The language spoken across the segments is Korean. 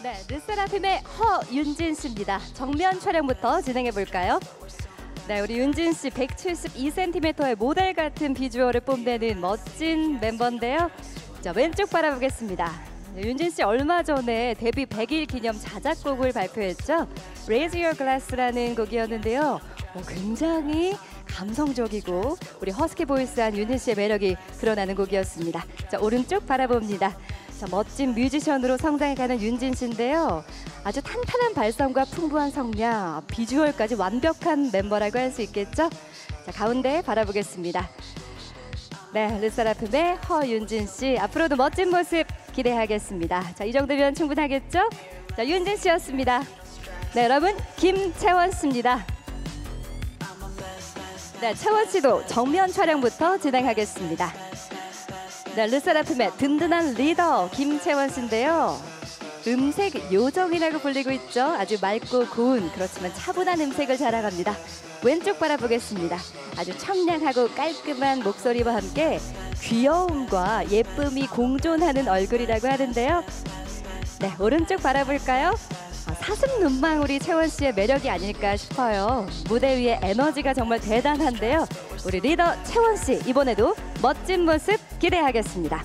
네, 르세라핌의 허윤진 씨입니다. 정면 촬영부터 진행해 볼까요? 네, 우리 윤진 씨 172cm의 모델 같은 비주얼을 뽐내는 멋진 멤버인데요. 자, 왼쪽 바라보겠습니다. 네, 윤진 씨 얼마 전에 데뷔 100일 기념 자작곡을 발표했죠. Raise Your Glass라는 곡이었는데요. 굉장히 감성적이고 우리 허스키 보이스한 윤진 씨의 매력이 드러나는 곡이었습니다. 자, 오른쪽 바라봅니다. 자, 멋진 뮤지션으로 성장해가는 윤진 씨인데요. 아주 탄탄한 발성과 풍부한 성량, 비주얼까지 완벽한 멤버라고 할 수 있겠죠? 자, 가운데 바라보겠습니다. 네, 르세라핌의 허윤진 씨, 앞으로도 멋진 모습 기대하겠습니다. 자, 이 정도면 충분하겠죠? 자, 윤진 씨였습니다. 네, 여러분, 김채원 씨입니다. 네, 채원 씨도 정면 촬영부터 진행하겠습니다. 네, 르세라핌의 든든한 리더 김채원 씨인데요. 음색 요정이라고 불리고 있죠. 아주 맑고 고운 그렇지만 차분한 음색을 자랑합니다. 왼쪽 바라보겠습니다. 아주 청량하고 깔끔한 목소리와 함께 귀여움과 예쁨이 공존하는 얼굴이라고 하는데요. 네, 오른쪽 바라볼까요? 사슴 눈망울이 채원 씨의 매력이 아닐까 싶어요. 무대 위의 에너지가 정말 대단한데요. 우리 리더 채원 씨, 이번에도 멋진 모습 기대하겠습니다.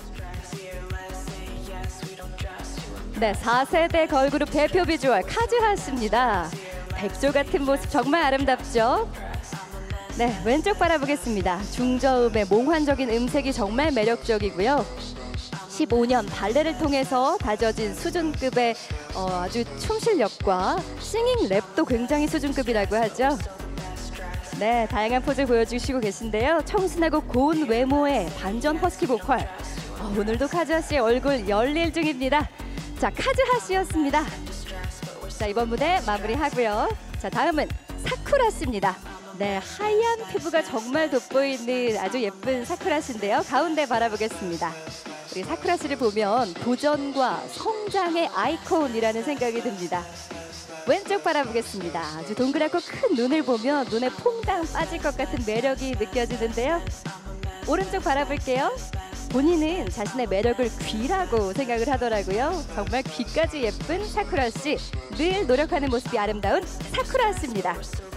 네, 4세대 걸그룹 대표 비주얼 카즈하 씨입니다. 백조 같은 모습 정말 아름답죠? 네, 왼쪽 바라보겠습니다. 중저음의 몽환적인 음색이 정말 매력적이고요. 15년 발레를 통해서 다져진 수준급의 아주 춤 실력과 싱잉 랩도 굉장히 수준급이라고 하죠. 네, 다양한 포즈 보여주시고 계신데요. 청순하고 고운 외모의 반전 허스키 보컬. 오늘도 카즈하 씨의 얼굴 열일 중입니다. 자, 카즈하 씨였습니다. 자, 이번 무대 마무리하고요. 자, 다음은 사쿠라 씨입니다. 네, 하얀 피부가 정말 돋보이는 아주 예쁜 사쿠라 씨인데요. 가운데 바라보겠습니다. 우리 사쿠라 씨를 보면 도전과 성장의 아이콘이라는 생각이 듭니다. 왼쪽 바라보겠습니다. 아주 동그랗고 큰 눈을 보면 눈에 퐁당 빠질 것 같은 매력이 느껴지는데요. 오른쪽 바라볼게요. 본인은 자신의 매력을 귀라고 생각을 하더라고요. 정말 귀까지 예쁜 사쿠라 씨. 늘 노력하는 모습이 아름다운 사쿠라 씨입니다.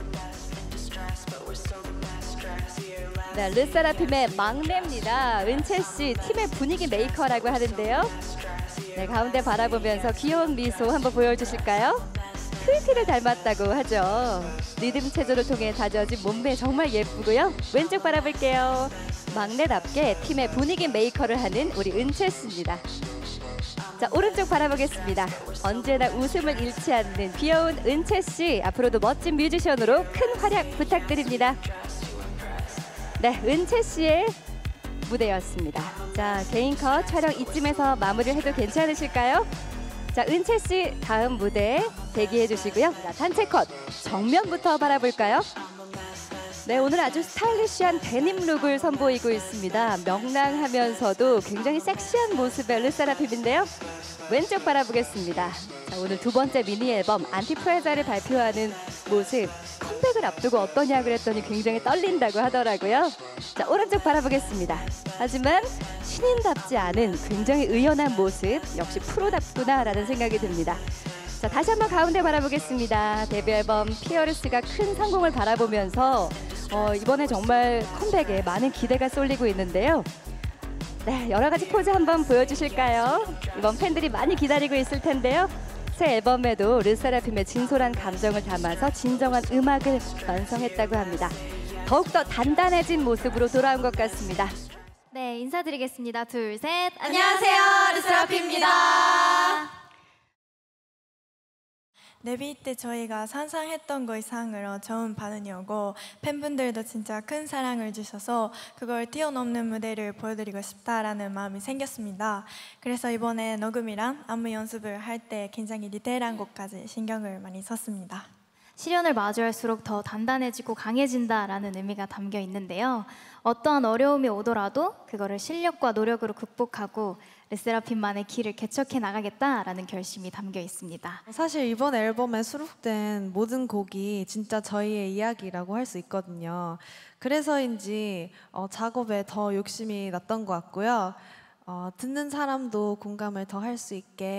네, 르세라핌의 막내입니다. 은채 씨, 팀의 분위기 메이커라고 하는데요. 네, 가운데 바라보면서 귀여운 미소 한번 보여주실까요? 트위티를 닮았다고 하죠. 리듬 체조를 통해 다져진 몸매 정말 예쁘고요. 왼쪽 바라볼게요. 막내답게 팀의 분위기 메이커를 하는 우리 은채 씨입니다. 자, 오른쪽 바라보겠습니다. 언제나 웃음을 잃지 않는 귀여운 은채 씨. 앞으로도 멋진 뮤지션으로 큰 활약 부탁드립니다. 네, 은채 씨의 무대였습니다. 자, 개인 컷 촬영 이쯤에서 마무리를 해도 괜찮으실까요? 자, 은채 씨 다음 무대 대기해 주시고요. 자, 단체 컷 정면부터 바라볼까요? 네, 오늘 아주 스타일리시한 데님 룩을 선보이고 있습니다. 명랑하면서도 굉장히 섹시한 모습의 르세라핌인데요. 왼쪽 바라보겠습니다. 자, 오늘 두 번째 미니 앨범 안티프레자를 발표하는 모습, 컴백을 앞두고 어떠냐 그랬더니 굉장히 떨린다고 하더라고요. 자, 오른쪽 바라보겠습니다. 하지만 신인답지 않은 굉장히 의연한 모습, 역시 프로답구나 라는 생각이 듭니다. 자, 다시 한번 가운데 바라보겠습니다. 데뷔 앨범 피어리스가 큰 성공을 바라보면서 이번에 정말 컴백에 많은 기대가 쏠리고 있는데요. 네, 여러 가지 포즈 한번 보여주실까요? 이번 팬들이 많이 기다리고 있을 텐데요. 새 앨범에도 르세라핌의 진솔한 감정을 담아서 진정한 음악을 완성했다고 합니다. 더욱더 단단해진 모습으로 돌아온 것 같습니다. 네, 인사드리겠습니다. 둘, 셋. 안녕하세요, 르세라핌입니다. 데뷔 때 저희가 상상했던 것 이상으로 좋은 반응이 오고 팬분들도 진짜 큰 사랑을 주셔서 그걸 뛰어넘는 무대를 보여드리고 싶다라는 마음이 생겼습니다. 그래서 이번에 녹음이랑 안무 연습을 할 때 굉장히 디테일한 것까지 신경을 많이 썼습니다. 시련을 마주할수록 더 단단해지고 강해진다라는 의미가 담겨 있는데요. 어떠한 어려움이 오더라도 그거를 실력과 노력으로 극복하고 르세라핌만의 길을 개척해 나가겠다라는 결심이 담겨 있습니다. 사실 이번 앨범에 수록된 모든 곡이 진짜 저희의 이야기라고 할 수 있거든요. 그래서인지 작업에 더 욕심이 났던 것 같고요. 듣는 사람도 공감을 더 할 수 있게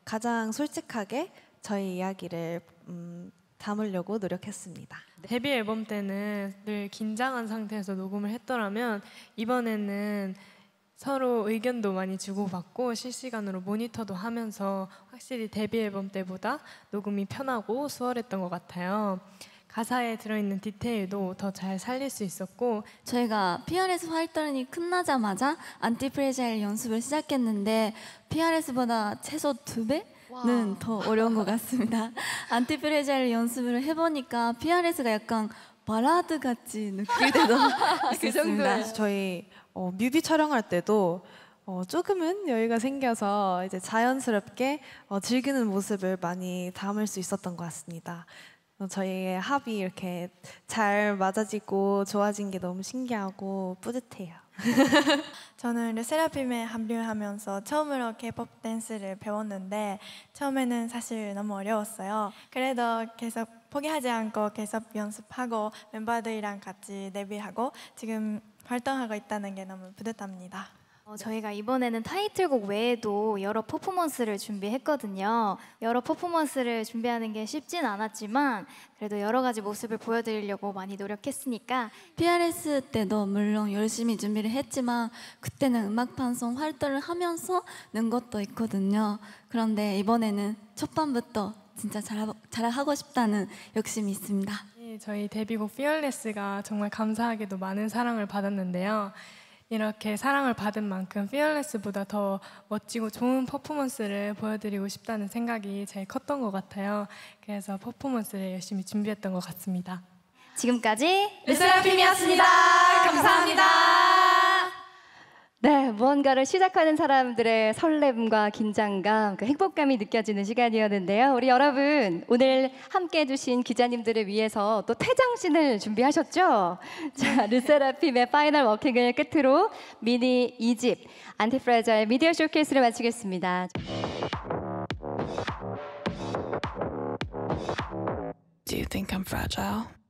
가장 솔직하게 저희 이야기를 담으려고 노력했습니다. 데뷔 앨범 때는 늘 긴장한 상태에서 녹음을 했더라면 이번에는 서로 의견도 많이 주고받고 실시간으로 모니터도 하면서 확실히 데뷔 앨범 때보다 녹음이 편하고 수월했던 것 같아요. 가사에 들어있는 디테일도 더 잘 살릴 수 있었고 저희가 PRS 활동이 끝나자마자 안티프레자일 연습을 시작했는데 PRS보다 최소 2배는 더 어려운 것 같습니다. 안티프레자일 연습을 해보니까 PRS가 약간 발라드 같이 느낄 때도 있었습니다. 저희 뮤비 촬영할 때도 조금은 여유가 생겨서 이제 자연스럽게 즐기는 모습을 많이 담을 수 있었던 것 같습니다. 저희의 합이 이렇게 잘 맞아지고 좋아진 게 너무 신기하고 뿌듯해요. 저는 르세라핌에 합류하면서 처음으로 K-pop 댄스를 배웠는데 처음에는 사실 너무 어려웠어요. 그래도 계속 포기하지 않고 계속 연습하고 멤버들이랑 같이 데뷔하고 지금 활동하고 있다는 게 너무 뿌듯합니다. 저희가 이번에는 타이틀곡 외에도 여러 퍼포먼스를 준비했거든요. 여러 퍼포먼스를 준비하는 게 쉽진 않았지만 그래도 여러 가지 모습을 보여드리려고 많이 노력했으니까 PRS 때도 물론 열심히 준비를 했지만 그때는 음악 방송 활동을 하면서 는 것도 있거든요. 그런데 이번에는 첫 번부터 진짜 잘하고 싶다는 욕심이 있습니다. 저희 데뷔곡 Fearless가 정말 감사하게도 많은 사랑을 받았는데요. 이렇게 사랑을 받은 만큼 Fearless보다 더 멋지고 좋은 퍼포먼스를 보여드리고 싶다는 생각이 제일 컸던 것 같아요. 그래서 퍼포먼스를 열심히 준비했던 것 같습니다. 지금까지 르세라핌이었습니다. 감사합니다. 네, 무언가를 시작하는 사람들의 설렘과 긴장감, 그 행복감이 느껴지는 시간이었는데요. 우리 여러분, 오늘 함께 해주신 기자님들을 위해서 또 퇴장신을 준비하셨죠? 자, 르세라핌의 파이널 워킹을 끝으로 미니 2집 안티프레자일 미디어 쇼케이스를 마치겠습니다. Do you think I'm fragile?